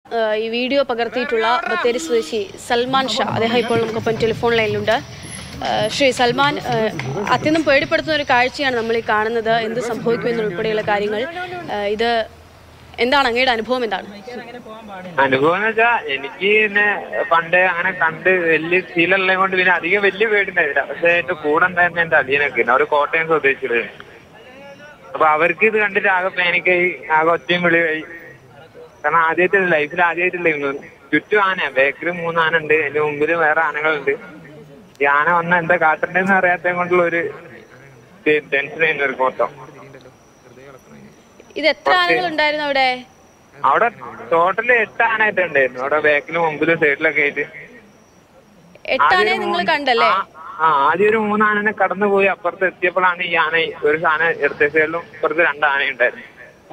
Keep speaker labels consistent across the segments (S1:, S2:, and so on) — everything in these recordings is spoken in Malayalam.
S1: ഈ വീഡിയോ പകർത്തിയിട്ടുള്ള ബത്തേരി സ്വദേശി സൽമാൻ ഷാ. അദ്ദേഹം ഇപ്പോൾ നമുക്കൊപ്പം ടെലിഫോൺ ലൈനിലുണ്ട്. ശ്രീ സൽമാൻ, അത്യന്തം പേടിപ്പെടുത്തുന്ന ഒരു കാഴ്ചയാണ് നമ്മൾ ഈ കാണുന്നത്. എന്ത് സംഭവിക്കുമെന്നുൾപ്പെടെയുള്ള കാര്യങ്ങൾ. ഇത് എന്താണ് അങ്ങയുടെ അനുഭവം? എന്താണ്
S2: അനുഭവം എന്ന് വെച്ചാൽ എനിക്ക് പിന്നെ പണ്ട് അങ്ങനെ കണ്ട് വലിയ ശീലമുള്ളത് കൊണ്ട് പിന്നെ അധികം വലിയ പേടിണ്ടായില്ല. പക്ഷെ എന്റെ കൂടെ ഉണ്ടായിരുന്ന എന്റെ അടിയനൊക്കെ അവർ കോട്ടയം സ്വദേശികള്. അപ്പൊ അവർക്ക് ഇത് കണ്ടിട്ട് ആകെ പാനിക്കായി, ആകെ ഒച്ചയും വിളിയായി. കാരണം ലൈഫിൽ ആദ്യമായിട്ടില്ലായിരുന്നു. ചുറ്റും ആന, ബേക്കറി 3 ആന ഉണ്ട്, അതിന്റെ മുമ്പിൽ വേറെ ആനകളുണ്ട്. ഈ ആന വന്ന എന്താ കാട്ടണ്ടെന്ന് അറിയാത്ത കൊണ്ടുള്ള ഒരു ടെൻഷനായിരുന്നു ഒരു മൊത്തം.
S1: ഇത് എത്ര ആനകൾ ഉണ്ടായിരുന്നു അവിടെ?
S2: അവിടെ ടോട്ടല് 8 ആനയായിട്ടുണ്ടായിരുന്നു. അവിടെ ബാക്കിലും മുമ്പിലും സൈഡിലൊക്കെ ആയിട്ട്.
S1: 8 ആനയെ നിങ്ങൾ കണ്ടല്ലേ?
S2: ആദ്യം ഒരു 3 ആനനെ കടന്നുപോയി അപ്പുറത്ത് എത്തിയപ്പോഴാണ് ഈ ആന ഒരു ആന ഇടത്തെ സൈഡിലും ഇപ്പുറത്ത് 2 ആനയുണ്ടായിരുന്നു.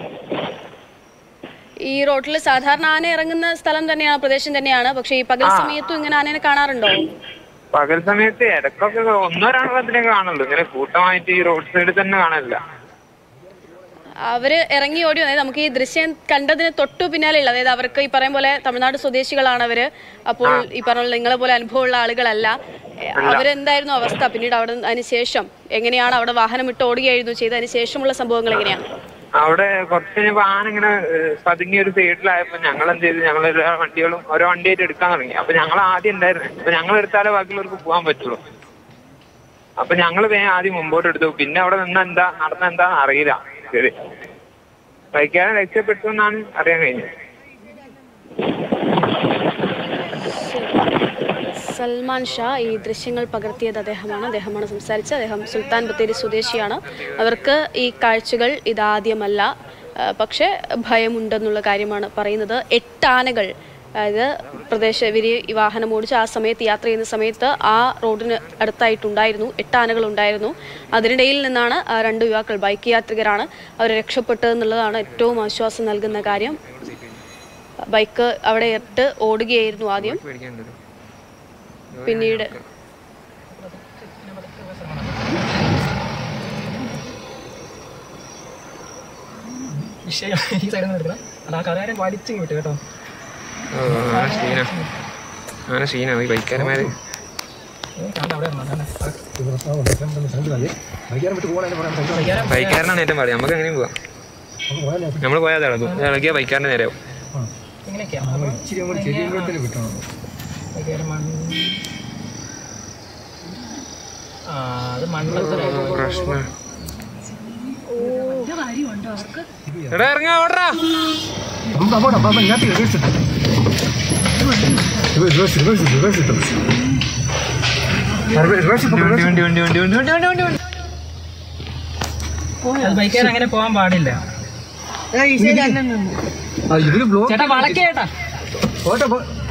S1: ഈ റോഡിൽ സാധാരണ ആന ഇറങ്ങുന്ന സ്ഥലം തന്നെയാണ്, പ്രദേശം തന്നെയാണ്. പക്ഷെ ഈ പകൽ സമയത്തും ഇങ്ങനെ ആനയെ കാണാറുണ്ടോ?
S2: പകൽ സമയത്ത് ഇടക്കൊക്കെ 1-2 കാണുള്ളൂ. ഇങ്ങനെ കൂട്ടമായിട്ട് ഈ റോഡ് സൈഡിൽ തന്നെ കാണില്ല.
S1: അവര് ഇറങ്ങി ഓടി. അതായത് നമുക്ക് ഈ ദൃശ്യം കണ്ടതിന് തൊട്ടു പിന്നാലെയുള്ള, അതായത് അവർക്ക് ഈ പറയും പോലെ തമിഴ്നാട് സ്വദേശികളാണ് അവര്. അപ്പോൾ ഈ പറഞ്ഞ നിങ്ങളെ പോലെ അനുഭവമുള്ള ആളുകളല്ല. അവരെന്തായിരുന്നു അവസ്ഥ? പിന്നീട് അവിടെ അതിനുശേഷം എങ്ങനെയാണ് അവിടെ വാഹനം ഇട്ട് ഓടുകയായിരുന്നു ചെയ്തതിന് ശേഷമുള്ള സംഭവങ്ങൾ എങ്ങനെയാണ്?
S2: അവിടെ കുറച്ച് കഴിഞ്ഞപ്പോ ആന ഇങ്ങനെ പതുങ്ങിയ ഒരു സൈഡിലായപ്പോ ഞങ്ങൾ എന്ത് ചെയ്തു, ഞങ്ങൾ വണ്ടികളും ഓരോ വണ്ടിയായിട്ട് എടുക്കാൻ തുടങ്ങി. അപ്പൊ ഞങ്ങൾ ആദ്യം ഉണ്ടായിരുന്നു. അപ്പൊ ഞങ്ങൾ എടുത്താലേ ബാക്കിയുള്ളവർക്ക് പോകാൻ പറ്റുള്ളൂ. അപ്പൊ ഞങ്ങൾ ആദ്യം മുമ്പോട്ട് എടുത്തു. പിന്നെ അവിടെ നടന്നെന്താന്ന് അറിയില്ല. ശരി, ബൈക്കാരൻ രക്ഷപ്പെട്ടു എന്നാണ് അറിയാൻ കഴിഞ്ഞത്.
S1: സൽമാൻ ഷാ ഈ ദൃശ്യങ്ങൾ പകർത്തിയത് അദ്ദേഹമാണ് സംസാരിച്ചത്. അദ്ദേഹം സുൽത്താൻ ബത്തേരി സ്വദേശിയാണ്. അവർക്ക് ഈ കാഴ്ചകൾ ഇതാദ്യമല്ല, പക്ഷെ ഭയമുണ്ടെന്നുള്ള കാര്യമാണ് പറയുന്നത്. 8 ആനകൾ, അതായത് ഈ വാഹനം ഓടിച്ച് ആ സമയത്ത് യാത്ര ചെയ്യുന്ന സമയത്ത് ആ റോഡിന് അടുത്തായിട്ടുണ്ടായിരുന്നു 8 ആനകൾ ഉണ്ടായിരുന്നു. അതിനിടയിൽ നിന്നാണ് 2 യുവാക്കൾ, ബൈക്ക് യാത്രികരാണ്, അവർ രക്ഷപ്പെട്ടതെന്നുള്ളതാണ് ഏറ്റവും ആശ്വാസം നൽകുന്ന കാര്യം. ബൈക്ക് അവിടെ ഇട്ട് ഓടുകയായിരുന്നു ആദ്യം. പിന്നീട്
S2: ബൈക്കാരനാണ് ഏറ്റവും പാടി. നമുക്ക് എങ്ങനെയും പോവാം. നമ്മൾ പോയാൽ ഇളകിയ ബൈക്കാരൻ്റെ നേരെയാവും. പ്രശ്നം ഇറങ്ങാ ഓടറാ.
S3: ബൈക്കാർ അങ്ങനെ പോകാൻ പാടില്ല. ചേട്ടാ വളക്കേട്ടാ